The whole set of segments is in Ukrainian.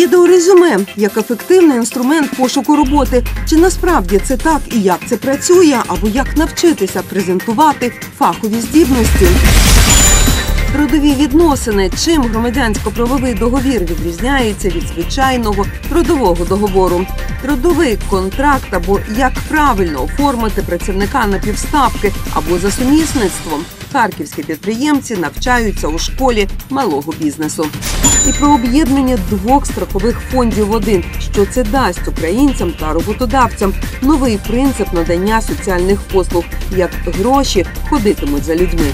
Відеорезюме як ефективний інструмент пошуку роботи. Чи насправді це так і як це працює, або як навчитися презентувати фахові здібності? Трудові відносини. Чим громадянсько-правовий договір відрізняється від звичайного трудового договору? Трудовий контракт або як правильно оформити працівника на півставки або за сумісництвом. Харківські підприємці навчаються у школі малого бізнесу. І про об'єднання двох страхових фондів в один. Що це дасть українцям та роботодавцям? Новий принцип надання соціальних послуг. Як гроші ходитимуть за людьми.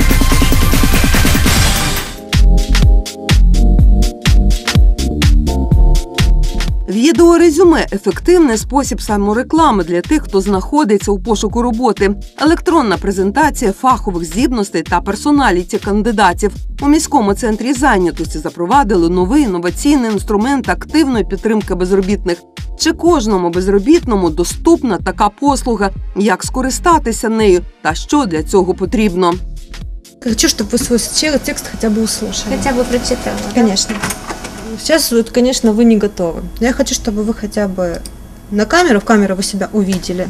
Відеорезюме – ефективний спосіб самореклами для тих, хто знаходиться у пошуку роботи. Електронна презентація фахових здібностей та персоналіті кандидатів. У міському центрі зайнятості запровадили новий інноваційний інструмент активної підтримки безробітних. Чи кожному безробітному доступна така послуга? Як скористатися нею? Та що для цього потрібно? Хочу, чтобы вы свой текст хотя бы услышали. Хотя бы прочитала. Конечно. Сейчас, вот, конечно, вы не готовы. Я хочу, чтобы вы хотя бы в камеру вы себя увидели.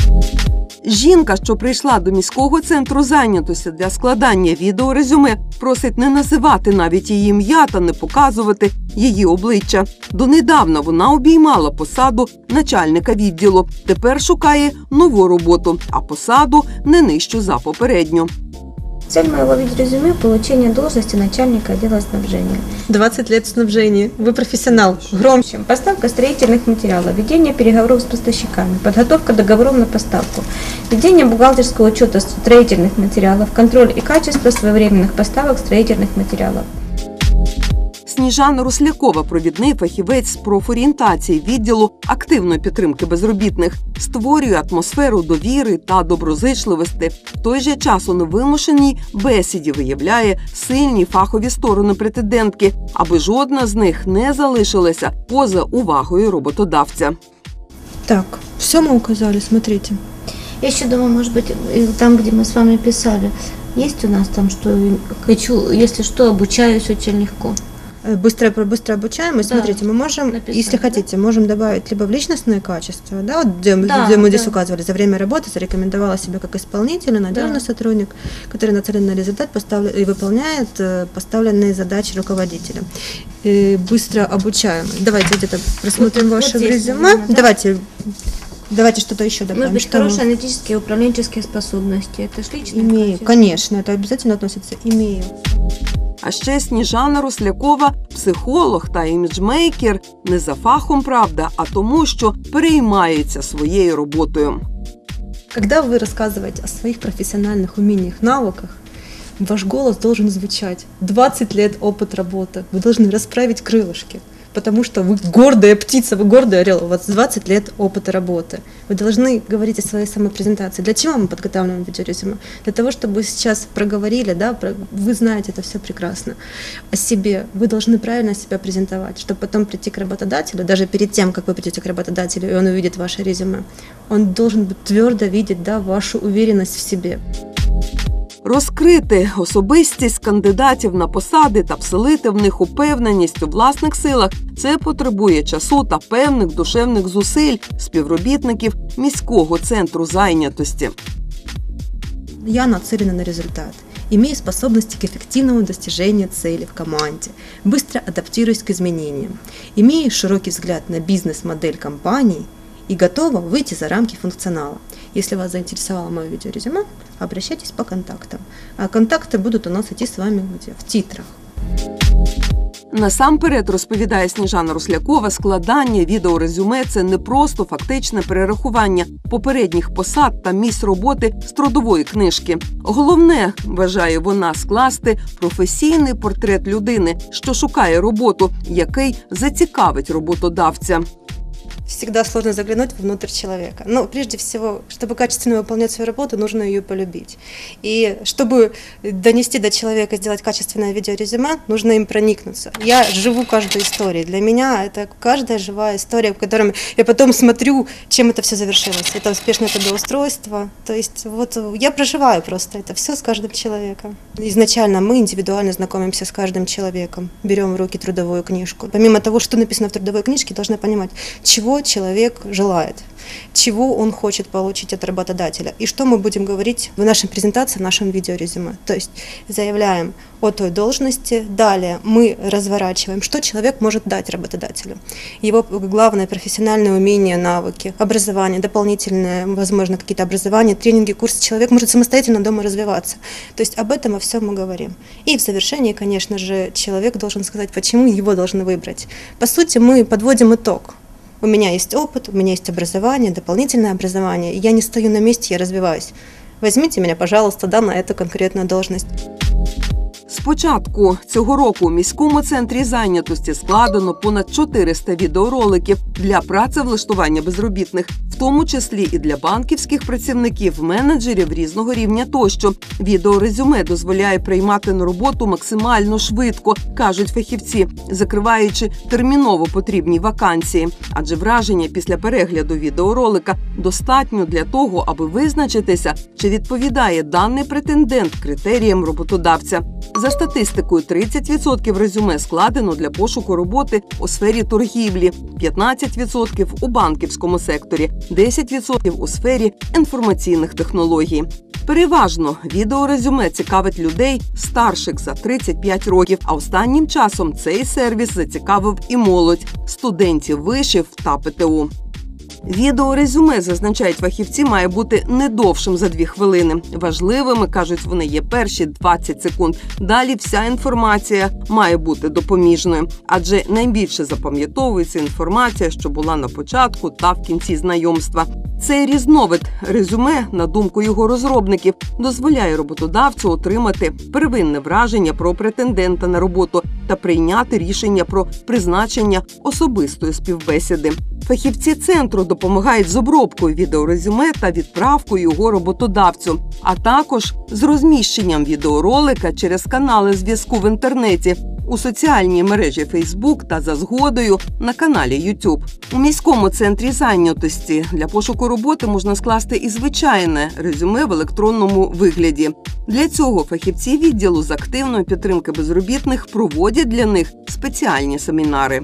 Жінка, що прийшла до міського центру зайнятості для складання відеорезюме, просить не називати навіть її ім'я та не показувати її обличчя. Донедавна вона обіймала посаду начальника відділу. Тепер шукає нову роботу, а посаду не нижчу за попередню. Цель моего видеорезюме – получение должности начальника отдела снабжения. 20 лет в снабжении. Вы профессионал. Громче. Поставка строительных материалов, ведение переговоров с поставщиками, подготовка договоров на поставку, ведение бухгалтерского учета строительных материалов, контроль и качество своевременных поставок строительных материалов. Сніжана Руслякова, провідний фахівець з профорієнтації відділу активної підтримки безробітних, створює атмосферу довіри та доброзичливості. В той же час у невимушеній бесіді виявляє сильні фахові сторони претендентки, аби жодна з них не залишилася поза увагою роботодавця. Так, все мы указали, смотрите. Я еще думаю, может быть, там, где мы с вами писали, есть у нас там, что хочу, если что, обучаюсь очень легко. Быстро обучаемость. Да. Смотрите, мы можем, Написать, если хотите, можем добавить либо в личностные качества, да, вот где Да, мы здесь указывали, за время работы зарекомендовала себя как исполнитель, надежный сотрудник, который нацелен на результат и выполняет поставленные задачи руководителя. И быстро обучаемый. Давайте где-то просмотрим ваше резюме. Да? Давайте что-то еще добавим. Может быть, хорошие аналитические и управленческие способности. Это ж личные Имею, качества. конечно, это обязательно относится. Имею. А ще Сніжана Руслякова – психолог та іміджмейкер не за фахом, правда, а тому, що переймається своєю роботою. Когда вы рассказываете о своих профессиональных умениях, навыках, ваш голос должен звучать. 20 лет опыт работы. Вы должны расправить крылышки, потому что вы гордая птица, вы гордый орел, у вас 20 лет опыта работы. Вы должны говорить о своей самопрезентации. Для чего мы подготавливаем видеорезюме? Для того, чтобы вы сейчас проговорили, да, вы знаете это все прекрасно, о себе. Вы должны правильно себя презентовать, чтобы потом прийти к работодателю, даже перед тем, как вы придете к работодателю, и он увидит ваше резюме, он должен твердо видеть, да, вашу уверенность в себе. Розкрити особистість кандидатів на посади та вселити в них упевненість у власних силах – це потребує часу та певних душевних зусиль співробітників міського центру зайнятості. Я нацелена на результат. Имею способности к эффективному достижению цели в команде. Быстро адаптируюсь к изменениям. Имею широкий взгляд на бизнес-модель компании и готова выйти за рамки функционала. Если вас заинтересовало мое видеорезюме, обращайтесь по контактам. А контакты будут у нас идти с вами где? В титрах. Насамперед, розповідає Сніжана Руслякова, складання відеорезюме – це не просто фактичне перерахування попередніх посад та місць роботи з трудової книжки. Головне, вважає вона, скласти професійний портрет людини, що шукає роботу, який зацікавить роботодавця. всегда сложно заглянуть внутрь человека. Но прежде всего, чтобы качественно выполнять свою работу, нужно ее полюбить. И чтобы донести до человека, сделать качественное видеорезюме, нужно им проникнуться. Я живу каждой историей. Для меня это каждая живая история, в которой я потом смотрю, чем это все завершилось. Это успешное трудоустройство. То есть вот я проживаю просто это все с каждым человеком. Изначально мы индивидуально знакомимся с каждым человеком, берем в руки трудовую книжку. Помимо того, что написано в трудовой книжке, должны понимать, чего человек желает, чего он хочет получить от работодателя и что мы будем говорить в нашей презентации, в нашем видеорезюме. То есть заявляем о той должности, далее мы разворачиваем, что человек может дать работодателю. Его главное профессиональное умение, навыки, образование, дополнительное, возможно, какие-то образования, тренинги, курсы. Человек может самостоятельно дома развиваться. То есть об этом во всем мы говорим. И в завершении, конечно же, человек должен сказать, почему его должны выбрать. По сути, мы подводим итог. У меня есть опыт, у меня есть образование, дополнительное образование. Я не стою на месте, я развиваюсь. Возьмите меня, пожалуйста, на эту конкретную должность. З початку цього року у міському центрі зайнятості складено понад 400 відеороликів для працевлаштування безробітних, в тому числі і для банківських працівників, менеджерів різного рівня тощо. Відеорезюме дозволяє приймати на роботу максимально швидко, кажуть фахівці, закриваючи терміново потрібні вакансії. Адже враження після перегляду відеоролика достатньо для того, аби визначитися, чи відповідає даний претендент критеріям роботодавця. За статистикою, 30% резюме складено для пошуку роботи у сфері торгівлі, 15% у банківському секторі, 10% у сфері інформаційних технологій. Переважно відеорезюме цікавить людей старших за 35 років, а останнім часом цей сервіс зацікавив і молодь – студентів вишів та ПТУ. Відеорезюме, зазначають фахівці, має бути не довшим за 2 хвилини. Важливими, кажуть вони, є перші 20 секунд. Далі вся інформація має бути допоміжною. Адже найбільше запам'ятовується інформація, що була на початку та в кінці знайомства. Цей різновид резюме, на думку його розробників, дозволяє роботодавцю отримати первинне враження про претендента на роботу та прийняти рішення про призначення особистої співбесіди. Фахівці центру допомагають з обробкою відеорезюме та відправкою його роботодавцю, а також з розміщенням відеоролика через канали зв'язку в інтернеті, у соціальній мережі Facebook та за згодою на каналі YouTube. У міському центрі зайнятості для пошуку роботи можна скласти і звичайне резюме в електронному вигляді. Для цього фахівці відділу з активної підтримки безробітних проводять для них спеціальні семінари.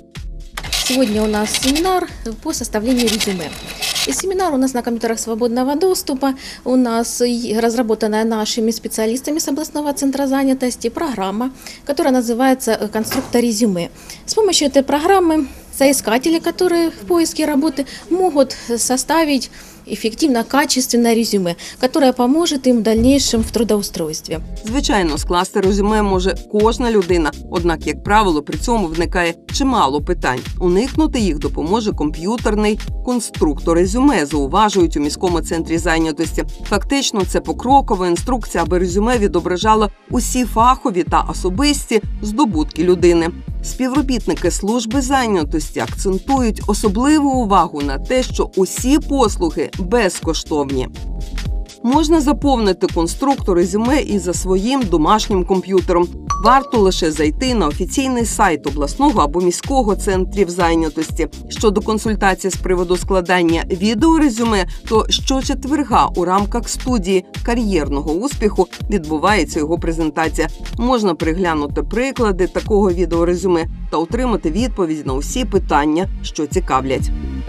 Сегодня у нас семинар по составлению резюме. И семинар у нас на компьютерах свободного доступа. У нас разработанная нашими специалистами с областного центра занятости программа, которая называется «Конструктор резюме». С помощью этой программы соискатели, которые в поиске работы, могут составить эффективно, качественное резюме, которое поможет им в дальнейшем в трудоустройстве. Звичайно, скласти резюме може кожна людина, однак, як правило, при цьому виникає чимало питань. Уникнути їх допоможе комп'ютерний конструктор резюме, зауважують у міському центрі зайнятості. Фактично, це покрокова інструкція, аби резюме відображало усі фахові та особисті здобутки людини. Співробітники служби зайнятості акцентують особливу увагу на те, що усі послуги безкоштовні. Можна заповнити конструктор резюме і за своїм домашнім комп'ютером. Варто лише зайти на офіційний сайт обласного або міського центрів зайнятості. Щодо консультації з приводу складання відеорезюме, то щочетверга у рамках студії кар'єрного успіху відбувається його презентація. Можна переглянути приклади такого відеорезюме та отримати відповідь на усі питання, що цікавлять.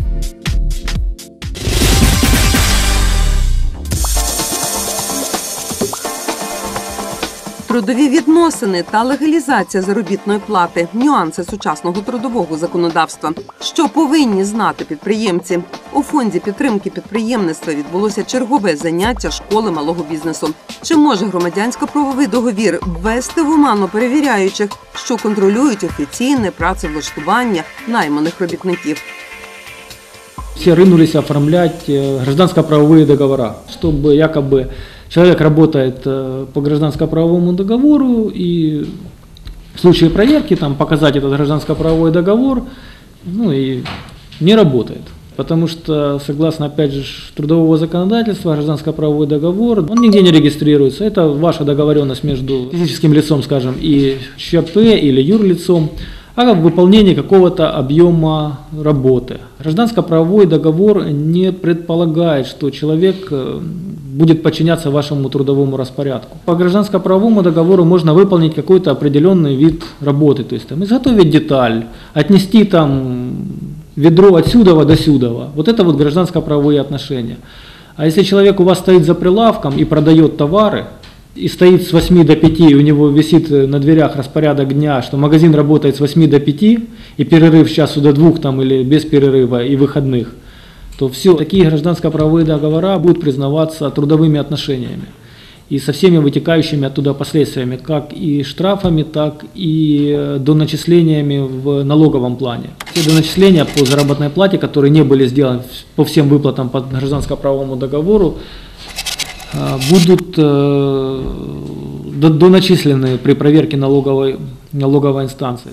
Трудові відносини та легалізація заробітної плати – нюанси сучасного трудового законодавства. Що повинні знати підприємці? У Фонді підтримки підприємництва відбулося чергове заняття школи малого бізнесу. Чи може громадянсько-правовий договір ввести в оману перевіряючих, що контролюють офіційне працевлаштування найманих робітників? Все рынулись оформлять гражданско-правовые договора, чтобы якобы человек работает по гражданско-правовому договору, и в случае проверки там, показать этот гражданско-правовой договор, ну и не работает. Потому что, согласно, опять же, трудового законодательства, гражданско-правовой договор, он нигде не регистрируется. Это ваша договоренность между физическим лицом, скажем, и ЧП или юрлицом о выполнении какого-то объема работы. Гражданско-правовой договор не предполагает, что человек будет подчиняться вашему трудовому распорядку. По гражданско-правовому договору можно выполнить какой-то определенный вид работы, то есть там, изготовить деталь, отнести там ведро отсюда до сюда. Вот это вот гражданско-правовые отношения. А если человек у вас стоит за прилавком и продает товары, и стоит с 8 до 5, и у него висит на дверях распорядок дня, что магазин работает с 8 до 5, и перерыв с часу до 2 там, или без перерыва и выходных, то все, такие гражданско-правовые договора будут признаваться трудовыми отношениями. И со всеми вытекающими оттуда последствиями, как и штрафами, так и доначислениями в налоговом плане. Все доначисления по заработной плате, которые не были сделаны по всем выплатам по гражданско-правовому договору, будут доначислены при проверке налоговой інстанції.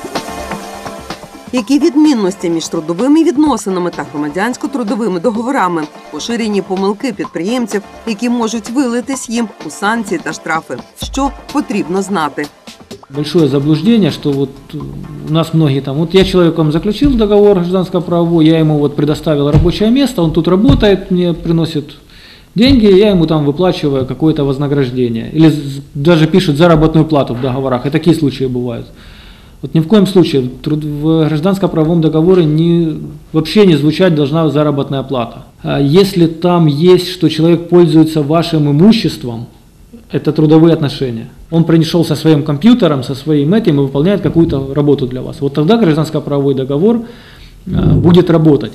Які відмінності між трудовими відносинами та громадянсько-трудовими договорами, поширені помилки підприємців, які можуть вилитись їм у санкції та штрафи? Що потрібно знати? Большое заблуждение, что вот у нас многие там, вот я человеком заключил договор гражданско-правовой, я ему вот предоставил рабочее место, он тут работает, мне приносит деньги, я ему там выплачиваю какое-то вознаграждение. Или даже пишут заработную плату в договорах, и такие случаи бывают. Вот ни в коем случае в гражданско-правовом договоре вообще не звучать должна заработная плата. Если там есть, что человек пользуется вашим имуществом, это трудовые отношения. Он пришел со своим компьютером, со своим этим и выполняет какую-то работу для вас. Вот тогда гражданско-правовой договор будет работать.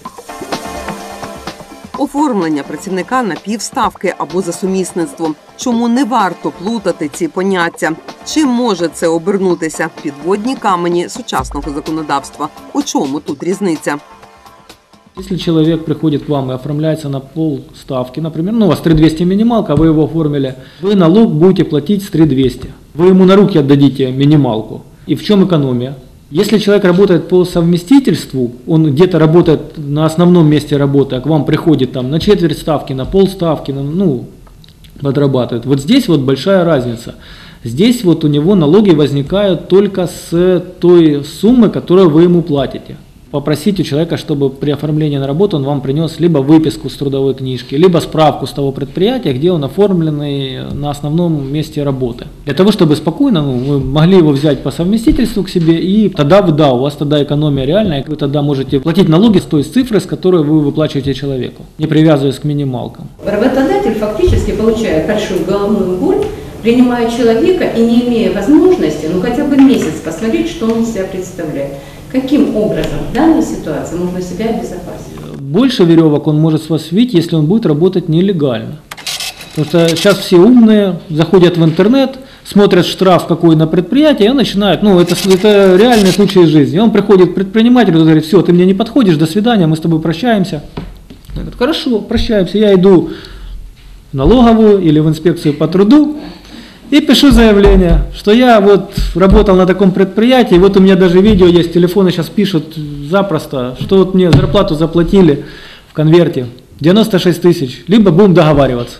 Оформлення працівника на півставки або за сумісництвом. Чому не варто плутати ці поняття? Чим може це обернутися? Підводні камені сучасного законодавства. У чому тут різниця? Если человек приходит к вам и оформляется на полставки, например, у вас 3200 минималка, вы его оформили, вы налог будете платить с 3200. Вы ему на руки отдадите минималку. И в чем экономия? Если человек работает по совместительству, он где-то работает на основном месте работы, а к вам приходит там на четверть ставки, на полставки, подрабатывает. Вот здесь вот большая разница. Здесь вот у него налоги возникают только с той суммы, которую вы ему платите. Попросить у человека, чтобы при оформлении на работу он вам принес либо выписку с трудовой книжки, либо справку с того предприятия, где он оформленный на основном месте работы. Для того, чтобы спокойно вы могли его взять по совместительству к себе, и тогда у вас тогда экономия реальная, вы тогда можете платить налоги с той цифры, с которой вы выплачиваете человеку, не привязываясь к минималкам. Работодатель фактически получает большую головную боль, принимая человека и не имея возможности, хотя бы месяц посмотреть, что он из себя представляет. Каким образом в данной ситуации можно себя обезопасить? Больше веревок он может с вас свить, если он будет работать нелегально. Потому что сейчас все умные, заходят в интернет, смотрят штраф какой на предприятие и начинают, это реальный случай жизни. Он приходит к предпринимателю и говорит: все, ты мне не подходишь, до свидания, мы с тобой прощаемся. Он говорит: хорошо, прощаемся, я иду в налоговую или в инспекцию по труду и пишу заявление, что я вот работал на таком предприятии, вот у меня даже видео есть, телефоны сейчас пишут запросто, что вот мне зарплату заплатили в конверте 96 тысяч, либо будем договариваться.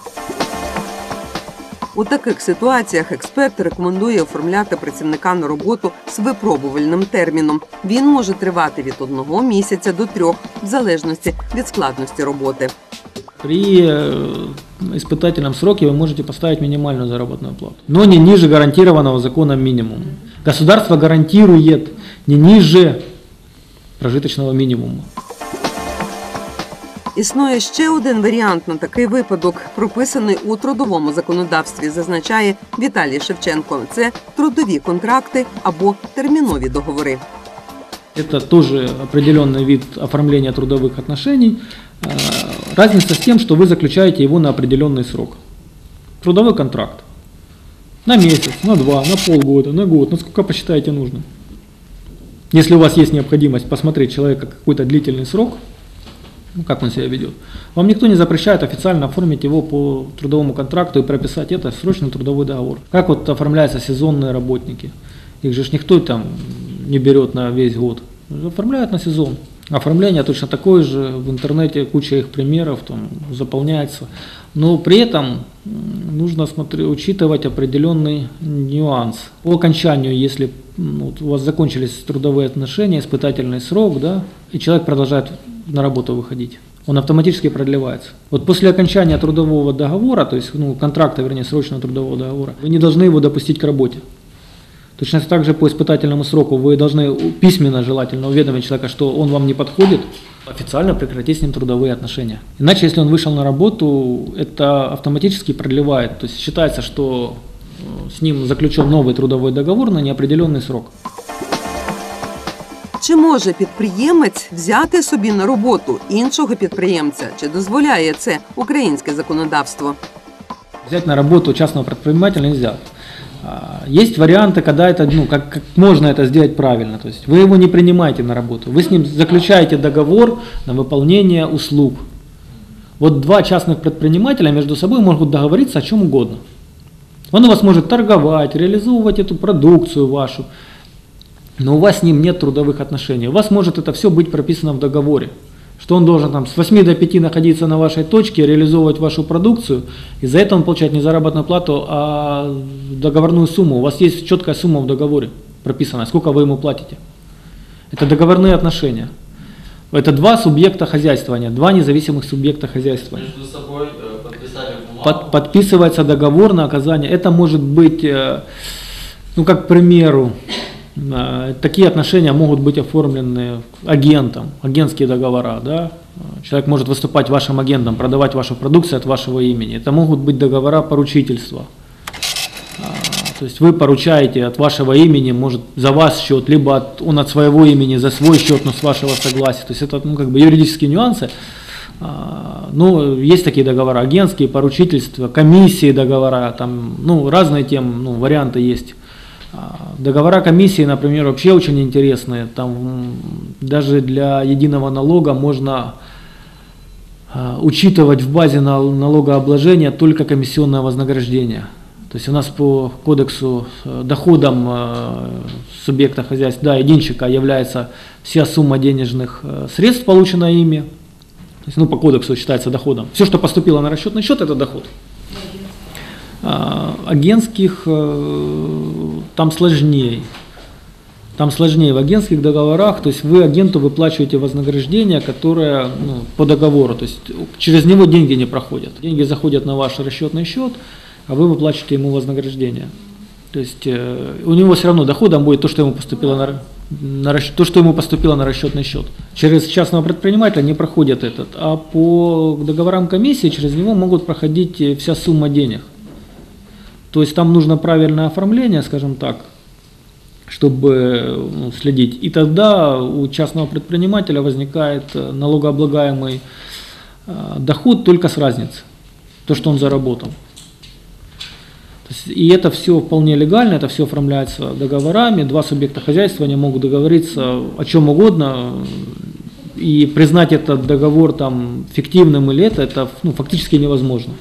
У таких ситуаціях експерт рекомендує оформляти працівника на роботу з випробувальним терміном. Він може тривати від 1 місяця до 3, в залежності від складності роботи. При испытательном сроке вы можете поставить минимальную заработную плату, но не ниже гарантированного законом минимума. Государство гарантирует не ниже прожиточного минимума. Існує ще один варіант на такий випадок, прописаний у трудовому законодавстві, зазначає Віталій Шевченко. Це трудові контракти або термінові договори. Это тоже определенный вид оформления трудовых отношений. Разница с тем, что вы заключаете его на определенный срок. Трудовой контракт. На месяц, на 2, на полгода, на год, насколько посчитаете нужно. Если у вас есть необходимость посмотреть человека какой-то длительный срок, как он себя ведет, вам никто не запрещает официально оформить его по трудовому контракту и прописать это в срочный трудовой договор. Как вот оформляются сезонные работники. Их же никто там не берет на весь год. Оформляют на сезон. Оформление точно такое же, в интернете куча их примеров, там заполняется. Но при этом нужно учитывать определенный нюанс. По окончанию, если у вас закончились трудовые отношения, испытательный срок, да, и человек продолжает на работу выходить, он автоматически продлевается. Вот после окончания трудового договора, то есть контракта, вернее, срочного трудового договора, вы не должны его допустить к работе. Точно так же по испытательному сроку вы должны письменно, желательно уведомить человека, что он вам не подходит, официально прекратить с ним трудовые отношения. Иначе, если он вышел на работу, это автоматически продлевает. То есть считается, что с ним заключен новый трудовой договор на неопределенный срок. Чи може підприємець взяти собі на роботу іншого підприємця? Чи дозволяє це українське законодавство? Взять на работу частного предпринимателя нельзя. Есть варианты, когда это, как можно это сделать правильно. То есть вы его не принимаете на работу, вы с ним заключаете договор на выполнение услуг. Вот два частных предпринимателя между собой могут договориться о чем угодно. Он у вас может торговать, реализовывать эту продукцию вашу, но у вас с ним нет трудовых отношений. У вас может это все быть прописано в договоре, что он должен там с 8 до 5 находиться на вашей точке, реализовывать вашу продукцию, и за это он получает не заработную плату, а договорную сумму. У вас есть четкая сумма в договоре прописана, сколько вы ему платите. Это договорные отношения. Это два субъекта хозяйствования, два независимых субъекта хозяйствования. Между собой подписали бумагу. Подписывается договор на оказание. Это может быть, как к примеру, такие отношения могут быть оформлены агентом, агентские договора, да? Человек может выступать вашим агентом, продавать вашу продукцию от вашего имени. Это могут быть договора поручительства. То есть вы поручаете от вашего имени, может за вас счет, либо он от своего имени за свой счет, но с вашего согласия. То есть это юридические нюансы. Но есть такие договора, агентские, поручительства, комиссии договора, там, разные варианты есть. Договора комиссии, например, вообще очень интересные. Там даже для единого налога можно учитывать в базе налогообложения только комиссионное вознаграждение. То есть у нас по кодексу доходом субъекта хозяйства, единщика, является вся сумма денежных средств, полученная ими. То есть, по кодексу считается доходом. Все, что поступило на расчетный счет, это доход. Агентских там сложнее. Там сложнее в агентских договорах, то есть вы агенту выплачиваете вознаграждение, которое по договору, то есть через него деньги не проходят. Деньги заходят на ваш расчетный счет, а вы выплачиваете ему вознаграждение. То есть у него все равно доходом будет то, что ему поступило на расчетный счет. Через частного предпринимателя не проходит этот, а по договорам комиссии через него могут проходить вся сумма денег. То есть там нужно правильное оформление, скажем так, чтобы следить. И тогда у частного предпринимателя возникает налогооблагаемый доход только с разницы, то, что он заработал. И это все вполне легально, это все оформляется договорами, два субъекта хозяйства, они могут договориться о чем угодно, и признать этот договор фиктивным или это фактически невозможно.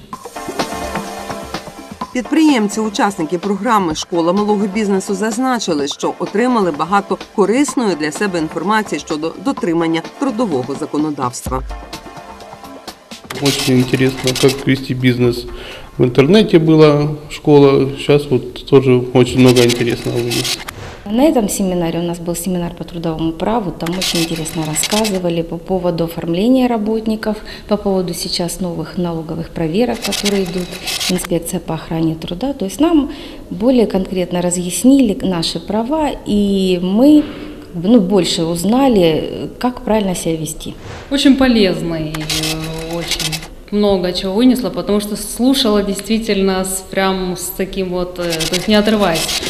Підприємці-учасники програми «Школа малого бізнесу» зазначили, що отримали багато корисної для себе інформації щодо дотримання трудового законодавства. Очень интересно, как вести бизнес. В интернете была школа, сейчас тоже очень много интересного будет. На этом семинаре, у нас был семинар по трудовому праву, там очень интересно рассказывали по поводу оформления работников, по поводу сейчас новых налоговых проверок, которые идут, инспекция по охране труда. То есть нам более конкретно разъяснили наши права, и мы больше узнали, как правильно себя вести. Очень полезно и очень много чего вынесла, потому что слушала действительно прям с таким то есть не отрываясь.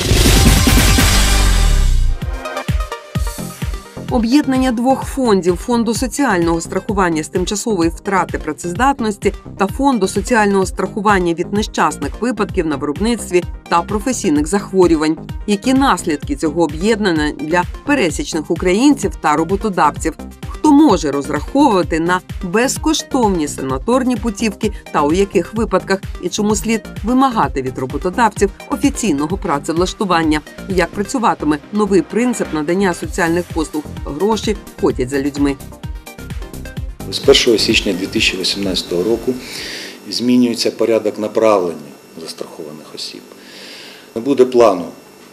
Об'єднання двох фондів – Фонду соціального страхування з тимчасової втрати працездатності та Фонду соціального страхування від нещасних випадків на виробництві та професійних захворювань. Які наслідки цього об'єднання для пересічних українців та роботодавців? Хто може розраховувати на безкоштовні санаторні путівки та у яких випадках і чому слід вимагати від роботодавців офіційного працевлаштування? Як працюватиме новий принцип надання соціальних послуг гроші ходять за людьми. З 1 січня 2018 року змінюється порядок направлення застрахованих осіб. Не буде плану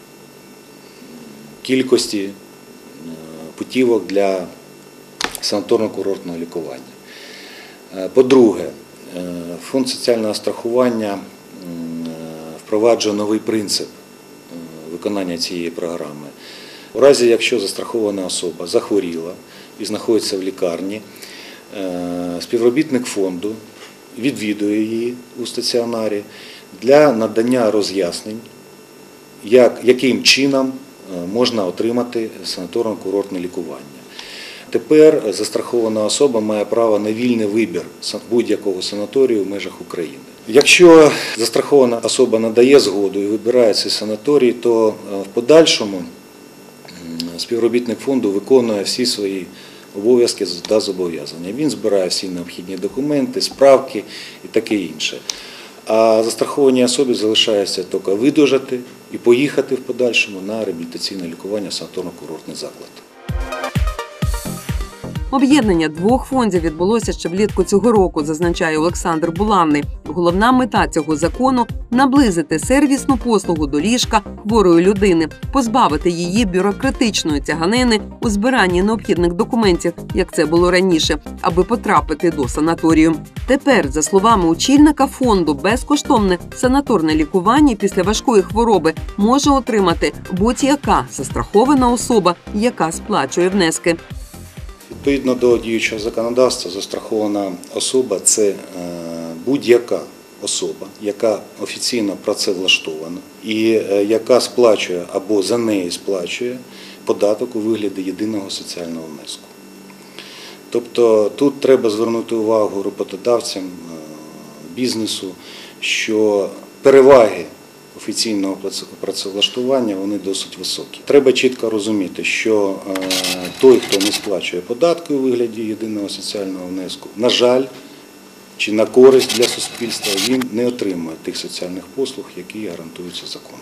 кількості путівок для санаторно-курортного лікування. По-друге, Фонд соціального страхування впроваджує новий принцип виконання цієї програми. У разі, якщо застрахована особа захворіла і знаходиться в лікарні, співробітник фонду відвідує її у стаціонарі для надання роз'яснень, яким чином можна отримати санаторно-курортне лікування. Тепер застрахована особа має право на вільний вибір будь-якого санаторію в межах України. Якщо застрахована особа надає згоду і вибирає цей санаторій, то в подальшому співробітник фонду виконує всі свої обов'язки та зобов'язання. Він збирає всі необхідні документи, справки і таке інше. А застрахованій особі залишається тільки видужати і поїхати в подальшому на реабілітаційне лікування в санаторно-курортний заклад. Об'єднання двох фондів відбулося ще влітку цього року, зазначає Олександр Буланний. Головна мета цього закону – наблизити сервісну послугу до ліжка хворої людини, позбавити її бюрократичної тяганини у збиранні необхідних документів, як це було раніше, аби потрапити до санаторію. Тепер, за словами очільника фонду, безкоштовне санаторне лікування після важкої хвороби може отримати будь-яка застрахована особа, яка сплачує внески. Відповідно до діючого законодавства, застрахована особа – це будь-яка особа, яка офіційно працевлаштована і яка сплачує або за неї сплачує податок у вигляді єдиного соціального внеску. Тобто тут треба звернути увагу роботодавцям, бізнесу, що переваги офіційного працевлаштування, вони досить високі. Треба чітко розуміти, що той, хто не сплачує податки у вигляді єдиного соціального внеску, на жаль, чи на користь для суспільства, він не отримує тих соціальних послуг, які гарантуються законом.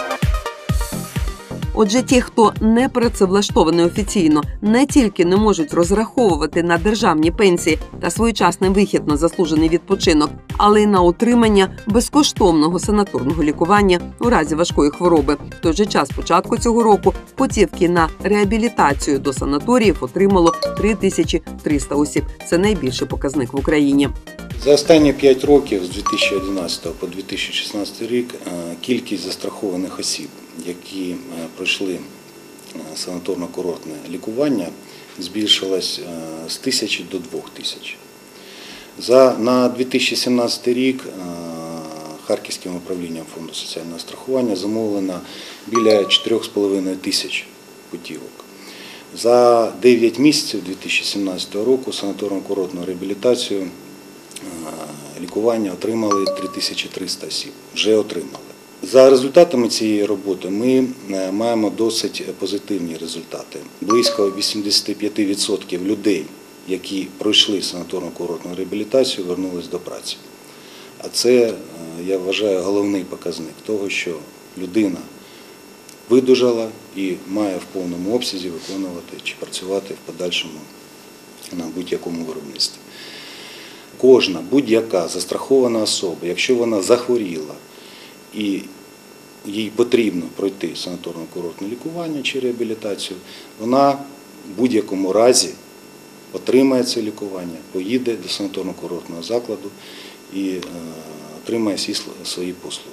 Отже, ті, хто не працевлаштований офіційно, не тільки не можуть розраховувати на державні пенсії та своєчасний вихід на заслужений відпочинок, але й на отримання безкоштовного санаторного лікування у разі важкої хвороби. В той же час, початку цього року, путівки на реабілітацію до санаторіїв отримало 3300 осіб. Це найбільший показник в Україні. За останні 5 років, з 2011 по 2016 рік, кількість застрахованих осіб, які пройшли санаторно-курортне лікування, збільшилась з 1000 до 2000. На 2017 рік Харківським управлінням Фонду соціального страхування замовлено біля 4500 путівок. За 9 місяців 2017 року санаторно-курортну реабілітацію лікування отримали 3300 осіб, вже отримали. За результатами цієї роботи ми маємо досить позитивні результати. Близько 85% людей, які пройшли санаторно-курортну реабілітацію, повернулись до праці. А це, я вважаю, головний показник того, що людина видужала і має в повному обсязі виконувати чи працювати в подальшому на будь-якому виробництві. Кожна будь-яка застрахована особа, якщо вона захворіла і їй потрібно пройти санаторно-курортне лікування чи реабілітацію, вона в будь-якому разі отримає це лікування, поїде до санаторно-курортного закладу і отримає всі свої послуги.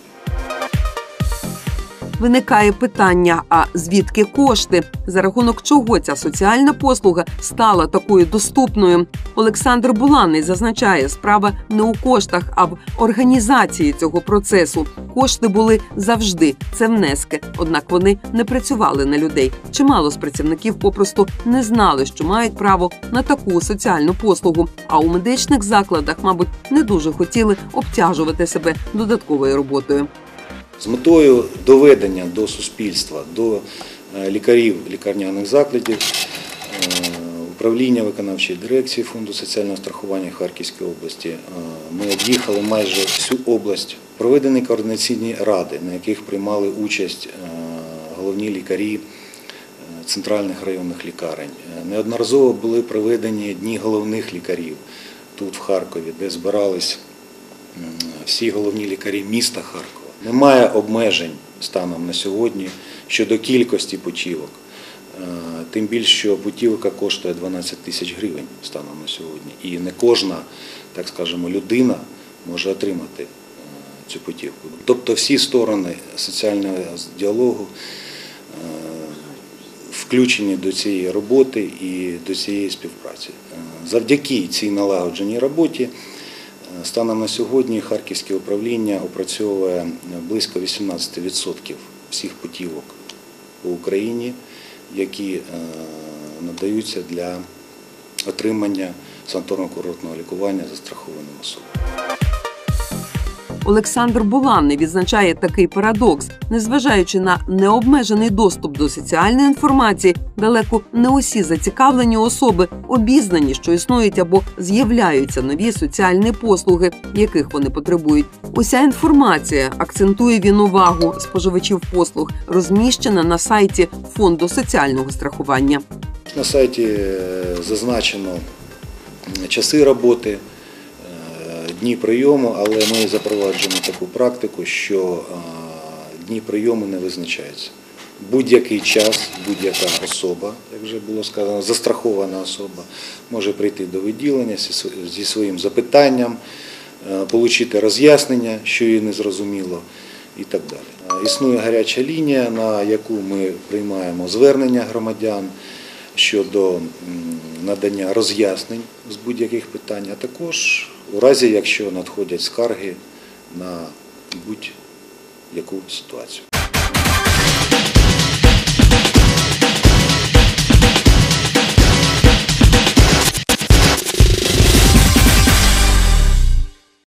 Виникає питання, а звідки кошти? За рахунок чого ця соціальна послуга стала такою доступною? Олександр Буланний зазначає, справа не у коштах, а в організації цього процесу. Кошти були завжди, це внески, однак вони не працювали на людей. Чимало з працівників попросту не знали, що мають право на таку соціальну послугу, а у медичних закладах, мабуть, не дуже хотіли обтяжувати себе додатковою роботою. З метою доведення до суспільства, до лікарів лікарняних закладів, управління виконавчої дирекції Фонду соціального страхування Харківської області, ми об'їхали майже всю область. Проведені координаційні ради, на яких приймали участь головні лікарі центральних районних лікарень. Неодноразово були проведені дні головних лікарів тут в Харкові, де збирались всі головні лікарі міста Харкова. Немає обмежень станом на сьогодні щодо кількості путівок. Тим більше, що путівка коштує 12 тисяч гривень станом на сьогодні. І не кожна, так скажемо, людина може отримати цю путівку. Тобто всі сторони соціального діалогу включені до цієї роботи і до цієї співпраці. Завдяки цій налагодженій роботі станом на сьогодні Харківське управління опрацьовує близько 18% всіх путівок по Україні, які надаються для отримання санаторно-курортного лікування застрахованим особам. Олександр Буланний відзначає такий парадокс. Незважаючи на необмежений доступ до соціальної інформації, далеко не усі зацікавлені особи обізнані, що існують або з'являються нові соціальні послуги, яких вони потребують. Уся інформація, акцентує він увагу споживачів послуг, розміщена на сайті Фонду соціального страхування. На сайті зазначено часи роботи, дні прийому, але ми запроваджуємо таку практику, що дні прийому не визначаються. Будь-який час, будь-яка особа, як вже було сказано, застрахована особа, може прийти до відділення зі своїм запитанням, отримати роз'яснення, що їй не зрозуміло і так далі. Існує гаряча лінія, на яку ми приймаємо звернення громадян щодо надання роз'яснень з будь-яких питань, а також у разі, якщо надходять скарги на будь-яку ситуацію.